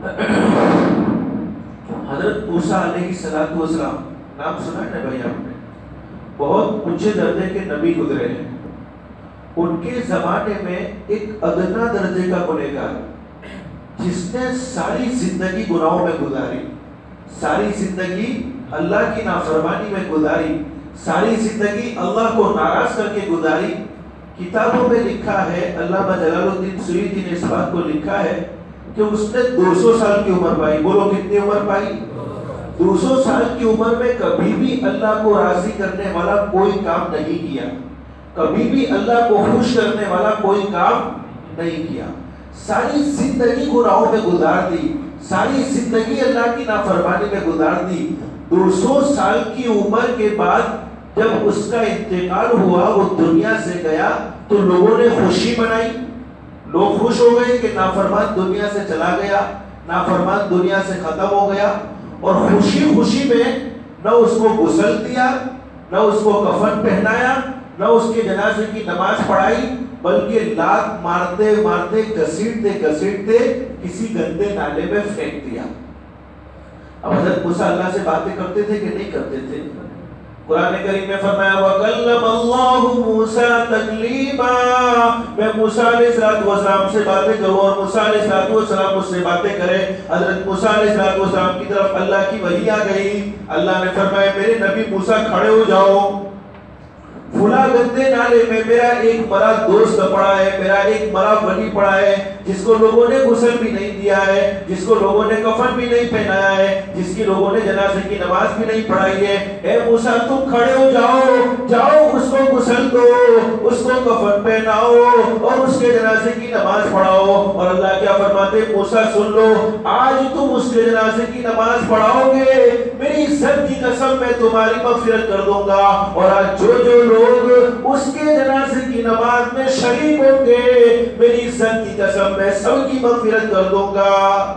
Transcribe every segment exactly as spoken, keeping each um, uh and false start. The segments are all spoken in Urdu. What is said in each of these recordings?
حضرت موسیٰ علیہ الصلوۃ والسلام، نام سنا ہے نا بھائی آپ نے، بہت اونچے درجے کے نبی گزرے ہیں. ان کے زمانے میں ایک ادنا درجے کا گنہگار جس نے ساری زندگی گناہوں میں گزاری، ساری زندگی اللہ کی نافرمانی میں گزاری، ساری زندگی اللہ کو ناراض کر کے گزاری. کتابوں میں لکھا ہے، علامہ جلال الدین سیوطی نے اس بات کو لکھا ہے کہ اس نے دو سو سال کی عمر پائی. بولو کتنی عمر پائی؟ دو سو سال کی عمر میں کبھی بھی اللہ کو راضی کرنے والا کوئی کام نہیں کیا، کبھی بھی اللہ کو خوش کرنے والا کوئی کام نہیں کیا. ساری زندگی گناہوں میں گزار دی، ساری زندگی اللہ کی نافرمانی میں گزار دی. دو سو سال کی عمر کے بعد جب اس کا انتقال ہوا، وہ دنیا سے گیا، تو لوگوں نے خوشی منائی. لوگ خوش ہو گئے کہ نافرمان دنیا سے چلا گیا، نافرمان دنیا سے ختم ہو گیا. اور خوشی خوشی میں نہ اس کو غسل دیا، نہ اس کو کفن پہنایا، نہ اس کے جنازے کی نماز پڑھائی، بلکہ لات مارتے مارتے گھسیٹتے گھسیٹتے کسی گندے نالے میں پھینک دیا. اب حضرت موسیٰ اللہ سے باتیں کرتے تھے کہ نہیں کرتے تھے؟ قرآن کریم میں فرمایا وَكَلَّمَ اللَّهُ مُوسَىٰ تَكْلِيمًا. میں موسیٰ علیہ السلام سے باتیں کروں اور موسیٰ علیہ السلام مجھ سے باتیں کریں. حضرت موسیٰ علیہ السلام کی طرف اللہ کی وحی آ گئی. اللہ نے فرمایا میرے نبی موسیٰ کھڑے ہو جاؤ، فلاں گندے نالے میں میرا ایک مرا دوست پڑا ہے، میرا ایک مرا ولی پڑا ہے، جس کو لوگوں نے غسل بھی نہیں دیا ہے، جس کو لوگوں نے کفن بھی نہیں پہنایا ہے، جس کی لوگوں نے جنازے کی نماز بھی نہیں پڑھائی ہے. اے موسیٰ تم کھڑے ہو جاؤ، جاؤ اس کو غسل دو، اس کو کفن پہناؤ اور اس کے جنازے کی نماز پڑھاؤ. اور اللہ کیا فرماتے؟ موسیٰ سن لو، آج تم اس کے جنازے کی نماز پڑھاؤ گے، میری عزت کی قسم میں تمہاری مغفرت کر دوں گا. اور آج جو جو لوگ اس کے جنازے کی نماز میں شریک ہوں گے، میری عزت کی قسم میں سب کی مغفرت کر دوں گا.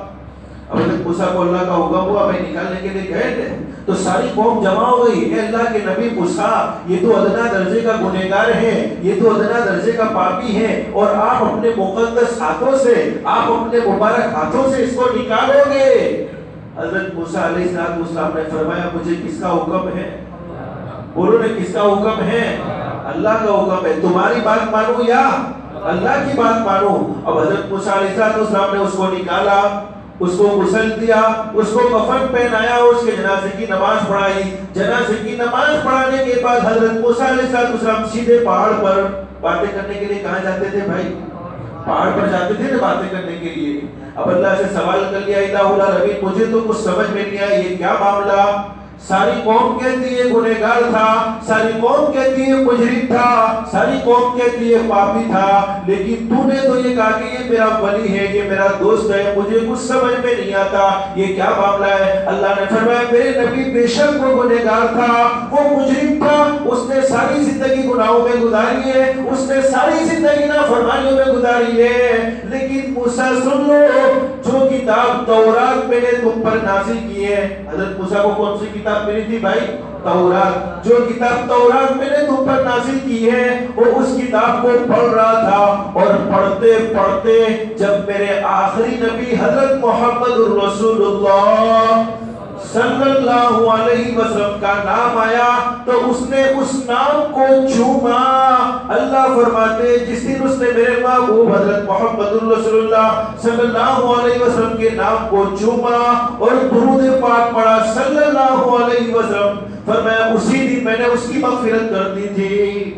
اب حضرت موسیٰ کو اللہ کا حکم ہوا، میں نکالنے کے لیے گئے تھے تو ساری قوم جمع ہو گئی. اے اللہ کے نبی موسیٰ، یہ تو ادنا درجے کا گنہگار ہے، یہ تو ادنا درجے کا پاپی ہے، اور آپ اپنے مقدس ہاتھوں سے، آپ اپنے مبارک ہاتھوں سے اس کو نکالو گے. حضرت موسیٰ علیہ السلام نے فرمایا مجھے کس کا حکم ہے؟ بولو نے کس کا حکم ہے؟ اللہ کا حکم ہے. تمہاری بات مانو یا اللہ کی بات مانو؟ اب حضرت موسیٰ علیہ السلام نے اس کو نکالا، اس کو غسل دیا، اس کو کفن پہنایا، اس کے جنازے کی نماز پڑھائی. جنازے کی نماز پڑھانے کے بعد حضرت موسیٰ علیہ السلام سیدھے پہاڑ پر باتیں کرنے کے لیے کہاں جاتے تھے بھائی؟ پہاڑ پر جاتے تھے نا باتیں کرنے کے لیے. اب اللہ سے سوال کر لیا الہ العالمین، مجھے تو کچھ سمجھ میں نہیں آیا، یہ کیا معاملہ؟ ساری قوم کہتی ہے گنہگار تھا، ساری قوم کہتی ہے مجرم تھا، ساری قوم کہتی ہے پاپی تھا، لیکن تو نے تو یہ کہا کہ یہ میرا ولی ہے، یہ میرا دوست ہے، مجھے کچھ سمجھ میں نہیں آتا، یہ کیا معاملہ ہے؟ اللہ نے فرمایا میرے نبی بے شک وہ گنہگار تھا، وہ مجرم تھا، اس نے ساری زندگی گناہوں میں گزاری ہے، اس نے ساری زندگی نافرمانیوں میں گزاری ہے. لیکن موسیٰ سن لو، جو کتاب تورات میں نے تم پر نازل کی ہے. حضرت موسیٰ کو کون سی کتاب ملی تھی بھائی؟ تورات. جو کتاب تورات میں نے تم پر نازل کی ہے، وہ اس کتاب کو پڑھ رہا تھا، اور پڑھتے پڑھتے جب میرے آخری نبی حضرت محمد الرسول اللہ صلی اللہ علیہ وسلم کا نام آیا تو اس نے اس نام کو چوما. اللہ فرماتے جس دن اس نے میرے محبوب حضرت محمد رسول اللہ صلی اللہ علیہ وسلم کے نام کو چوما اور درود پاک پڑھا صلی اللہ علیہ وسلم، فرمایا اسی دن میں نے اس کی مغفرت کر دی تھی.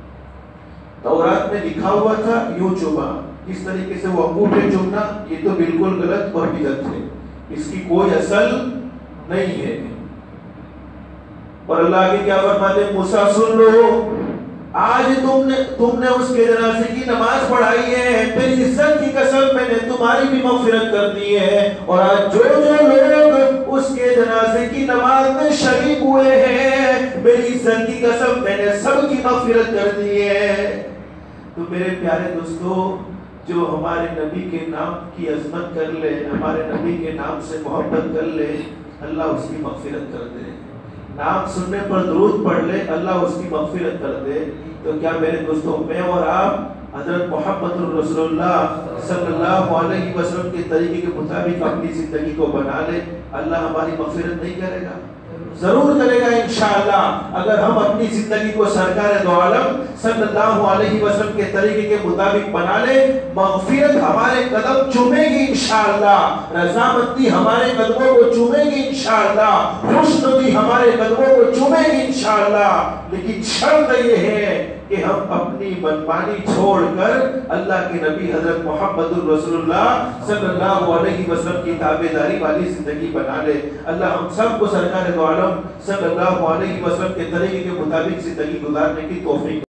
تورات میں لکھا ہوا تھا یوں چوما، اس طریقے سے وہ انگوٹھے چومنا یہ تو بالکل غلط اور بدعت ہے، اس کی کوئی اصل نہیں ہے. اور اللہ آگے کیا فرماتے ہیں؟ موسیٰ سن لو، آج تم نے تم نے اس کے جنازے کی نماز پڑھائی ہے، میری عزت کی قسم میں نے تمہاری بھی مغفرت کر دی ہے. اور آج جو جو لوگ اس کے جنازے کی نماز میں شریک ہوئے ہیں، میری عزت کی قسم میں نے سب کی مغفرت کر دی ہے. تو میرے پیارے دوستو، جو ہمارے نبی کے نام کی عظمت کر لے، ہمارے نبی کے نام سے محبت کر لے، اللہ اس کی مغفرت کر دے. نام سننے پر درود پڑھ لے، اللہ اس کی مغفرت کر دے. تو کیا میرے دوستوں، میں اور آپ حضرت محمد رسول اللہ صلی اللہ علیہ وسلم کے طریقے کے مطابق اپنی زندگی کو بنا لے، اللہ ہماری مغفرت نہیں کرے گا؟ ضرور کرے گا انشاءاللہ۔ اگر ہم اپنی زندگی کو سرکار دو عالم صلی اللہ علیہ وسلم کے طریقے کے مطابق بنا لے، مغفرت ہمارے قدم چومے گی انشاءاللہ، رضامندی ہمارے قدموں کو چومے گی انشاءاللہ، خوشنودی ہمارے قدموں کو چومے گی انشاءاللہ۔ لیکن شرط یہ ہے کہ ہم اپنی منمانی چھوڑ کر اللہ کے نبی حضرت محمد رسول اللہ صلی اللہ علیہ وسلم کی تابعداری والی زندگی بنا لے۔ اللہ ہم سب کو سرکار دو عالم صلی اللہ علیہ وسلم کے طریقے کے مطابق زندگی گزارنے کی توفیق